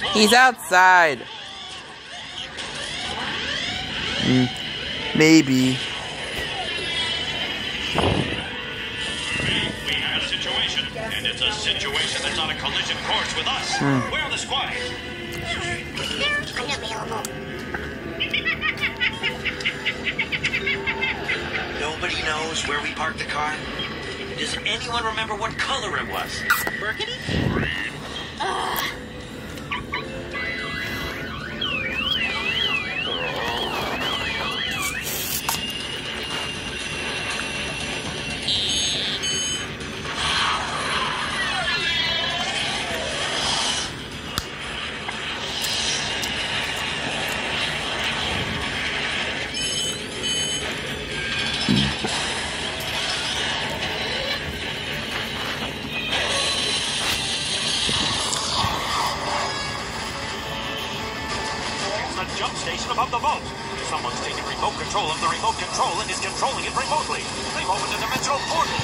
He's outside. Maybe. We have a situation, and it's a situation that's on a collision course with us. Where are the squad? They're unavailable. Nobody knows where we parked the car? Does anyone remember what color it was? Burgundy? Jump station above the vault. Someone's taken remote control of the remote control and is controlling it remotely. They've opened a dimensional portal.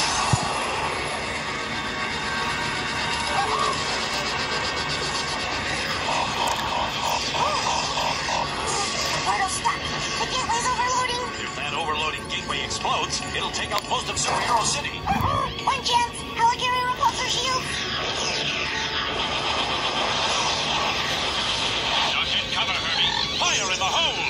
The portal's stuck. The gateway's overloading. If that overloading gateway explodes, it'll take out most of Superhero City. One chance. Helicarrier repulsor shield. Cover, Herbie. Fire in the hole!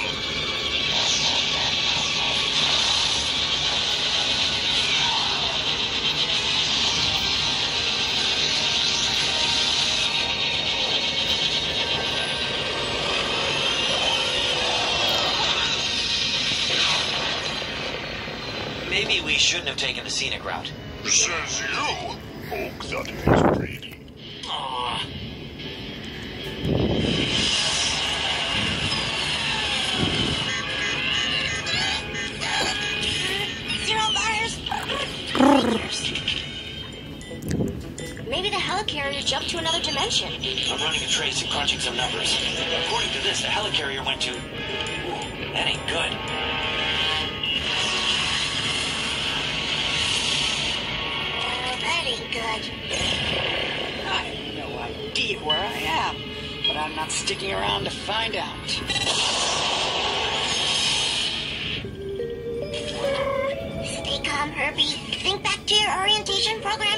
Maybe we shouldn't have taken the scenic route. Says you. Oak, that is greedy. Aww. Maybe the helicarrier jumped to another dimension. I'm running a trace and crunching some numbers. According to this, the helicarrier went to... Ooh, that ain't good. That ain't good. I have no idea where I am, but I'm not sticking around to find out. Stay calm, Herbie. Think back to your orientation program